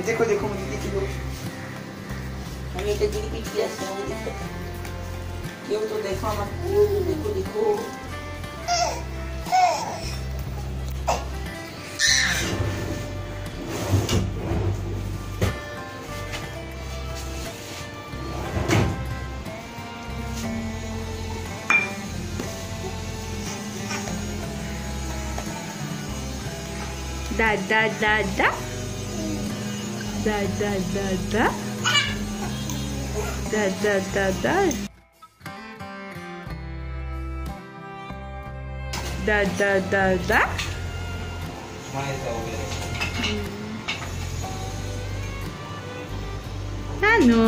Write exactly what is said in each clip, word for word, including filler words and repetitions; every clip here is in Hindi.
देखो देखो मुझे देखो हमें तो गिरी पीट किया है क्यों तो देखो मत देखो देखो Da da da da da da da da da da da da da da da da ano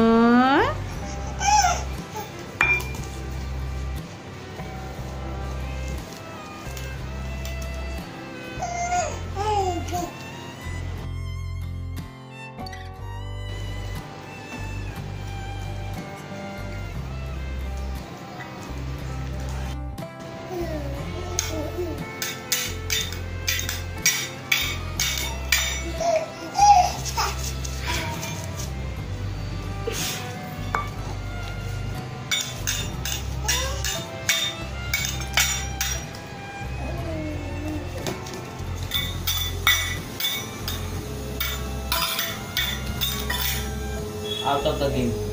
out of the game.